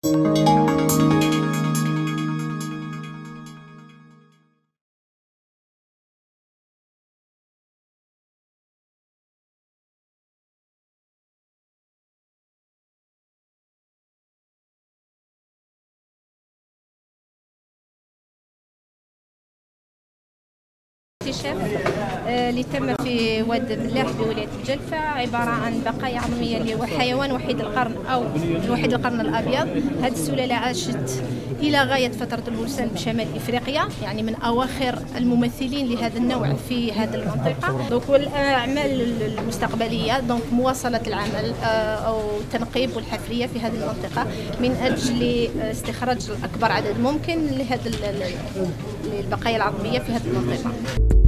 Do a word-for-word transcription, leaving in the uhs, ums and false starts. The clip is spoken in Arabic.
الاكتشاف اللي تم في واد ملاح بولاية الجلفة عبارة عن بقايا عظمية اللي هو حيوان وحيد القرن أو وحيد القرن الأبيض. هذه السلالة عاشت إلى غاية فترة الولسان بشمال إفريقيا، يعني من أواخر الممثلين لهذا النوع في هذه المنطقة. دونك والأعمال المستقبلية دونك مواصلة العمل أو التنقيب والحفرية في هذه المنطقة من أجل استخراج أكبر عدد ممكن لهذه البقايا العظمية في هذه المنطقة.